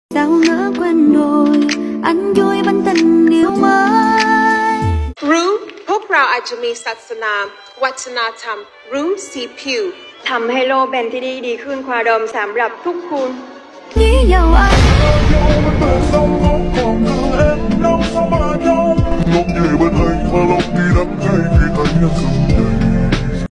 sao ngỡ quen rồi ăn vui bên tình yêu mới รู้พวกเราอาจจะมีศาสนาวัฒนธรรมรู้สีผิวทำให้โลกเป็นที่ดีขึ้นความดมสำหรับทุกคน nghĩ giàu anh